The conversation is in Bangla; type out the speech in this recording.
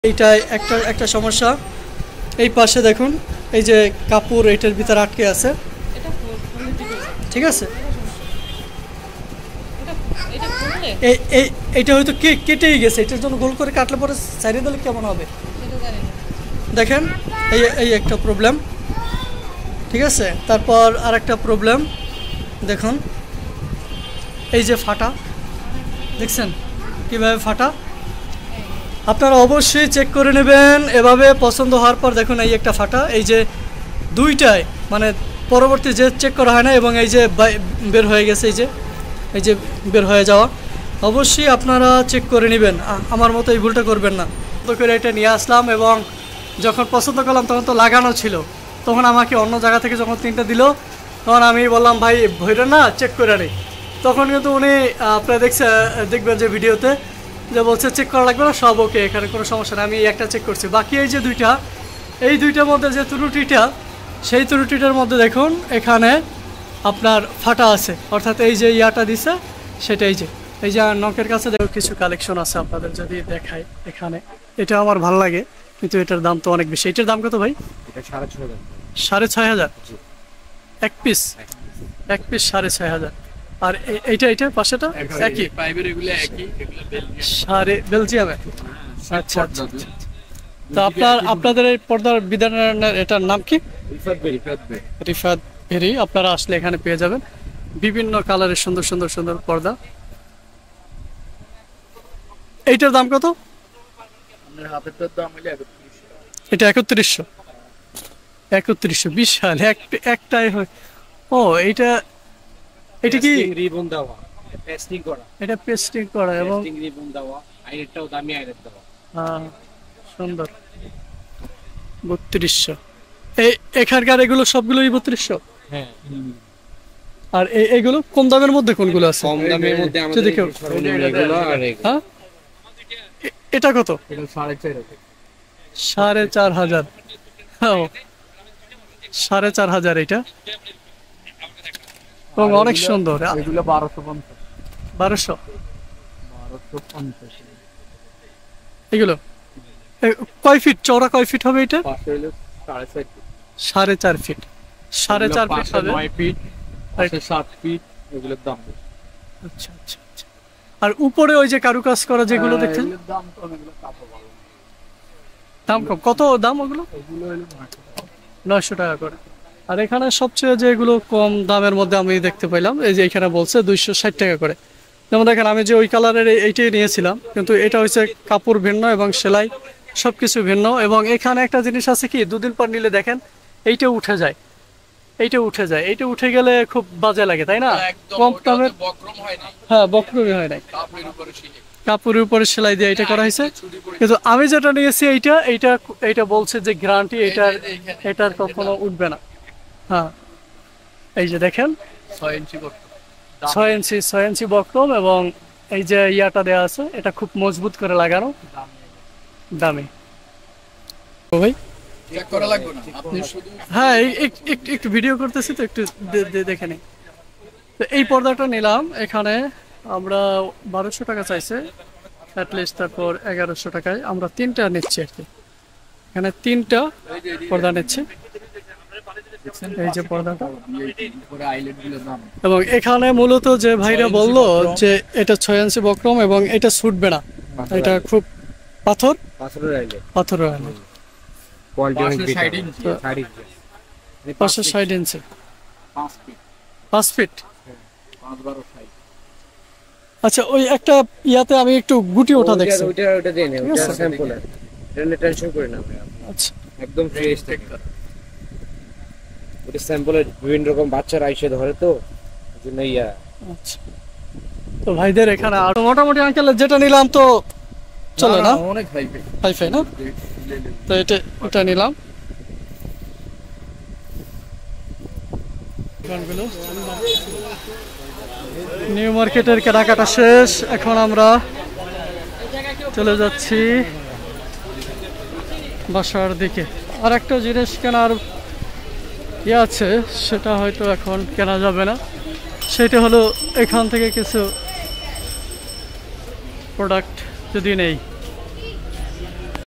এইটাই একটা একটা সমস্যা। এই পাশে দেখুন, এই যে কাপড় এটার ভিতরে আটকে আছে, ঠিক আছে। এইটা হয়তো কেটেই গেছে, এটার জন্য গোল করে কাটলে পরে সাইডে দিলে কেমন হবে দেখেন। এই একটা প্রবলেম, ঠিক আছে। তারপর আর একটা প্রবলেম দেখুন, এই যে ফাটা, দেখছেন কীভাবে ফাটা। আপনারা অবশ্যই চেক করে নেবেন এভাবে। পছন্দ হওয়ার পর দেখুন এই একটা ফাটা, এই যে দুইটায় মানে পরবর্তী যে চেক করা হয় না, এবং এই যে বের হয়ে গেছে, এই যে বের হয়ে যাওয়া। অবশ্যই আপনারা চেক করে নেবেন, আমার মতো এই ভুলটা করবেন না। তো করে এটা নিয়ে আসলাম, এবং যখন পছন্দ করলাম তখন তো লাগানো ছিল। তখন আমাকে অন্য জায়গা থেকে যখন তিনটা দিল, তখন আমি বললাম ভাই ভইরা না চেক করে নেই। তখন কিন্তু উনি আপনারা দেখবেন যে ভিডিওতে যে বলছে চেক করা লাগবে না, সব ওকে, এখানে কোনো সমস্যা নেই। আমি একটা চেক করছি, বাকি এই যে দুইটা, এই দুইটার মধ্যে যে ত্রুটিটা, সেই ত্রুটিটার মধ্যে দেখুন এখানে আপনার ফাটা আছে, অর্থাৎ এই যে ইয়াটা দিছে সেটা। এই যে নখের কাছে দেখো কিছু কালেকশন আছে, আপনাদের যদি দেখাই এখানে। এটা আমার ভালো লাগে, কিন্তু এটার দাম তো অনেক বেশি। এটার দাম কত ভাই? এটা 6,500। 6,500 এক পিস? এক পিস 6,500। আর এইটা পাশেটা একই পাইপের, এগুলো একই, এগুলো বেলজিয়াম। বেলজিয়ামে? আচ্ছা আচ্ছা। তো আপনাদের এই পর্দার বিধানের এটার নাম কি? রিফাত ভেরি। আপনারা আসলে এখানে পেয়ে যাবেন বিভিন্ন কালারের সুন্দর সুন্দর সুন্দর পর্দা। এইটার দাম কত? এটা 3100। 3100 বিশাল একটাই হয়। ও এটা কি রিবন দেওয়া, পেস্টিং করা? এটা পেস্টিং করা এবং রিবন দেওয়া, আইরেটটাও দামি আইরেট দেওয়া। হ্যাঁ সুন্দর। 3200। এখানকার এগুলো সবগুলোই 3200? হ্যাঁ। আর এইগুলো কম দামের মধ্যে কোনগুলো আছে? কম দামের মধ্যে আমাদের এগুলো আর এগুলো। হ্যাঁ, এটা কত? এটা 4,500। 4,500। ও 4,500 এটা, এবং অনেক সুন্দর। এগুলো 1250। 1250 এগুলো। কয় ফিট চওড়া, কয় ফিট হবে এটা? 4.5 ফিট। 4.5 ফিট হবে। 9 ফিট, 7 ফিট, এগুলোর দাম। আচ্ছা আচ্ছা আচ্ছা। আর উপরে ওই যে কারুকাজ করা যেগুলো দেখছেন, দাম কম, এগুলো কাপড় ভালো। দাম কম? কত দাম ওগুলো? এগুলো হলো 900 টাকা করে। আর এখানে সবচেয়ে যেগুলো কম দামের মধ্যে আমি দেখতে পেলাম, এই যে এখানে বলছে 260 টাকা করে। যেমন দেখেন, আমি যে ওই কালারের এইটাই নিয়েছিলাম, কিন্তু এটা হচ্ছে কাপড় ভিন্ন এবং সেলাই সবকিছু ভিন্ন। এবং এখানে একটা জিনিস আছে কি, দুদিন পর নিলে দেখেন এইটা উঠে যায়, এইটা উঠে গেলে খুব বাজে লাগে, তাই না? কম দামের। হ্যাঁ, বক্রমই হয় নাই, কাপড়ের উপরে সেলাই দিয়ে এটা করা হয়েছে। কিন্তু আমি যেটা নিয়েছি এইটা বলছে যে গ্যারান্টি, এটার কখনো উঠবে না। হ্যাঁ, এই যে দেখেন 6 ইঞ্চি বক্রম, এবং এই যে ইয়াটা দেওয়া আছে, এটা খুব মজবুত করে লাগানো, দামি। ভাই হ্যাঁ, একটু ভিডিও করতেছি তো, একটু দেখে নিই। তো এই পর্দাটা নিলাম, এখানে আমরা 1200 টাকা চাইছে অ্যাটলিস্ট, তারপর 1100 টাকায় আমরা 3টা নিচ্ছি আর কি। এখানে 3টা পর্দা নিচ্ছি, এই যে পর্দাটা। এবং এখানে মূলত যে ভাইরা বললো যে এটা 6 ইঞ্চি বক্রম এবং এটা ছুটবে না, এটা খুব পাথরের আইলেট। 560 ইঞ্চি, 5 ফিট। আচ্ছা, ওই একটা ইয়াতে আমি একটু গুটি ওঠা দেখছি, ওটা দিয়ে নেন, ওটা স্যাম্পল, এটা টেনশন করে না। আচ্ছা, একদম ফ্রেশ থাকে। ওটা স্যাম্পলের বিভিন্ন রকম বাচ্চারা আইসে ধরে, তো এজন্য ইয়া। আচ্ছা, তো ভাইদের এখানে আর মোটামুটি আঙ্কেল যেটা নিলাম তো চলে না, অনেক হাইফাই না? তো এটা নিলাম। নিউ মার্কেটের কেনাকাটা শেষ, এখন আমরা চলে যাচ্ছি বাসার দিকে। আর একটা জিনিস কেনার আছে, সেটা হয়তো এখন কেনা যাবে না। সেটা হলো এখান থেকে কিছু প্রোডাক্ট যদি নেই।